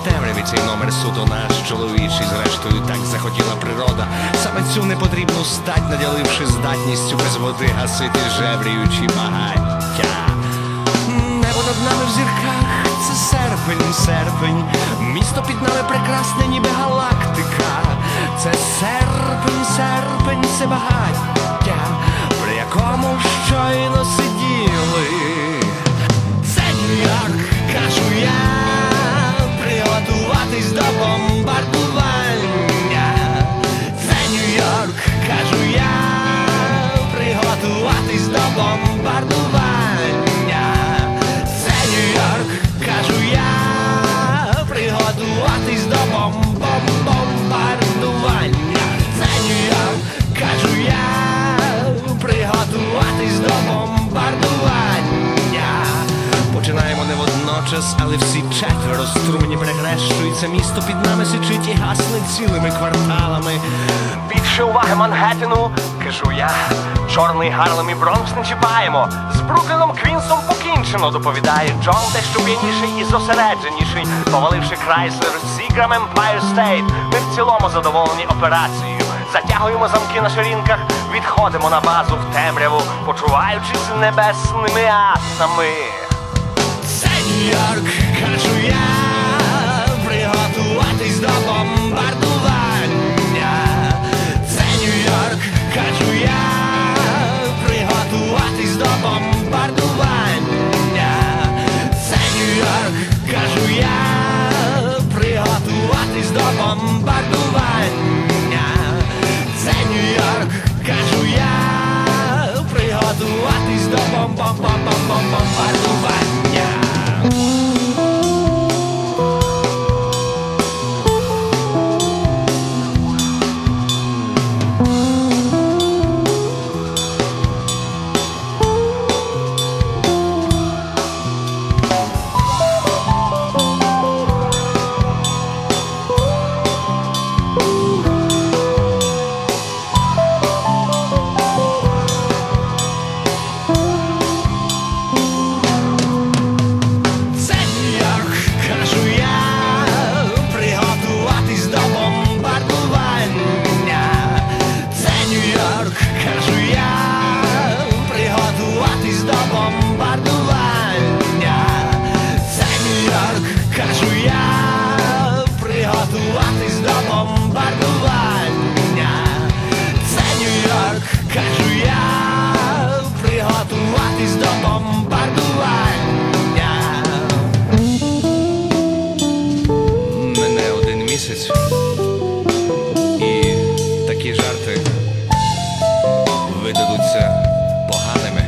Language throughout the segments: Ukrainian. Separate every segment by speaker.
Speaker 1: темряві цей номер суто наш чоловічий, зрештою так захотіла природа. Саме цю непотрібну стать, наділивши здатністю без води гасити жевріючі багаття. Небо над нами в зірках — це серпень, серпень. Місто під нами прекрасне, ніби галактика. Це серпень, серпень, це багаття, при якому щойно сиділи. Це Нью-Йорк, кажу я, приготуватись до бомбардування. Це Нью-Йорк, кажу я, приготуватись до бомбардування. Це Нью-Йорк, кажу я, приготуватись до бомбардування. Це Нью-Йорк, кажу я, приготуватись до бомбардування. Починаємо не водночас, але всі четверо струмені перехрещуються. Місто під нами сичить і гасне цілими кварталами. Більше уваги Манхеттену, кажу я, чорний Гарлем і Бронкс не чіпаємо. З Брукліном, Квінсом покінчено, доповідає Джон, дещо п'яніший і зосередженіший. Поваливши Крайслер, Сіграм, Empire State, ми в цілому задоволені операцією. Затягуємо замки на ширинках, відходимо на базу в темряву, почуваючись небесними асами. Це Нью-Йорк, кажу я, приготуватись до бомбардування. Це Нью-Йорк, кажу я, приготуватись до бомбардування. Це Нью-Йорк, кажу я, приготуватись до бомбардування. Це Нью-Йорк, кажу я, приготуватись до бомбардування. Мене один місяць, і такі жарти видадуться поганими.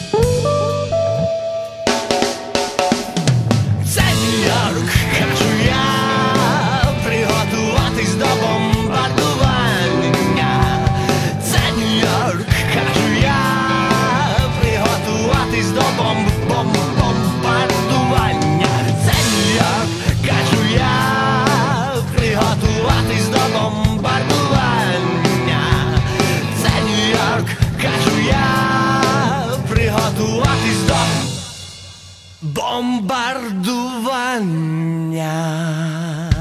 Speaker 1: Це Нью-Йорк, кажу я, приготуватись до бомбардування. Це Нью-Йорк, кажу я, приготуватись до бомбардування. Це Нью-Йорк, кажу я, приготуватись до бомбардування. Це Нью-Йорк, кажу я, приготуватись до бомбардування.